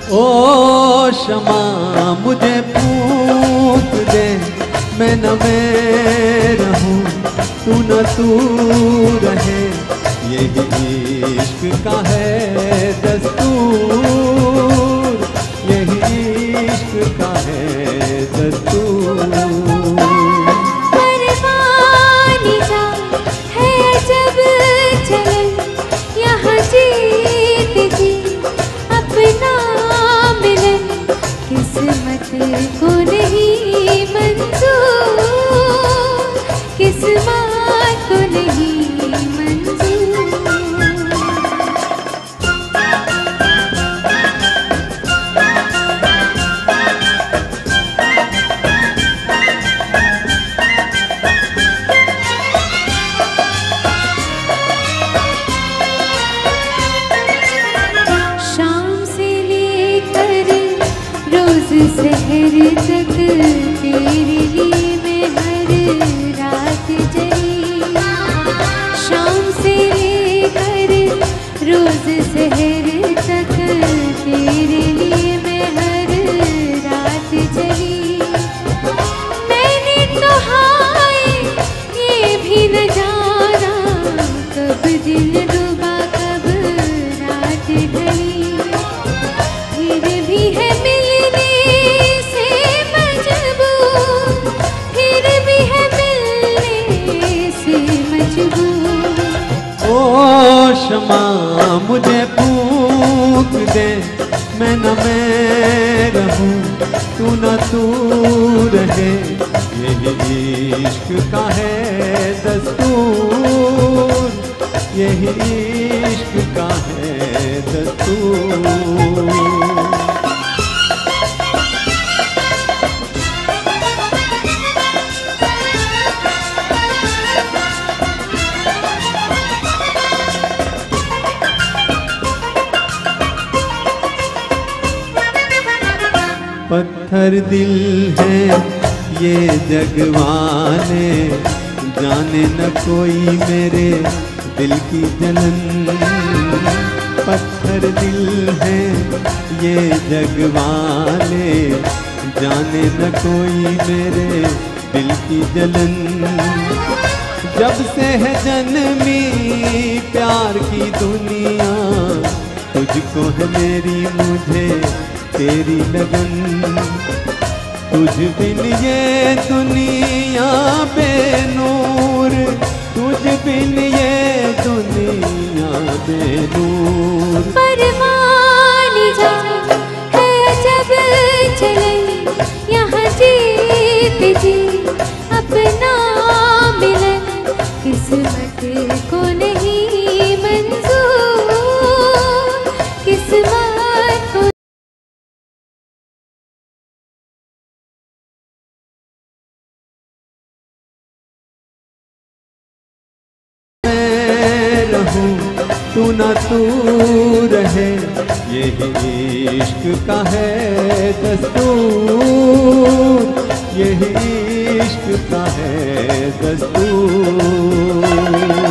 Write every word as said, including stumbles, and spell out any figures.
ओ शमा मुझे फूंक दे, मैं न मैं रहूं, तू न तू रहे, यही इश्क का है दस्तूर, यही इश्क का है दस्तूर। परवानी सा है जब चले यहाँ जीत जी अपना मिलन, किस्मत को नहीं मंजूर, किस्मत को नहीं शहर तक तेरे लिए मैं हर रात जली, शाम से लेकर रोज शहर तक तेरे लिए मैं हर रात जली। मैंने तो हाय ये भी न जाना कब दिन डूबा कब रात ढली, फिर भी है शमा मुझे फूंक दे, मैं न मैं रहूं, तू न तू रहे, यही इश्क का है दस्तूर, यही इश्क का है दस्तूर। पत्थर दिल है ये जगवाने, जाने न कोई मेरे दिल की जलन। पत्थर दिल है ये जगवाने, जाने न कोई मेरे दिल की जलन। जब से है जन्मी प्यार की दुनिया, तुझको है मेरी मुझे तेरी लगन, तुझ बिन ये दुनिया बेनूर, तुझ बिन ये दुनिया बेनूर। परवानी जा है जब चले यहाँ जीत जी अपना मिलन, किस्मत को नहीं मंजूर, किस्मत को तू न तू रहे, यही इश्क का है दस्तूर, यही इश्क का है दस्तूर।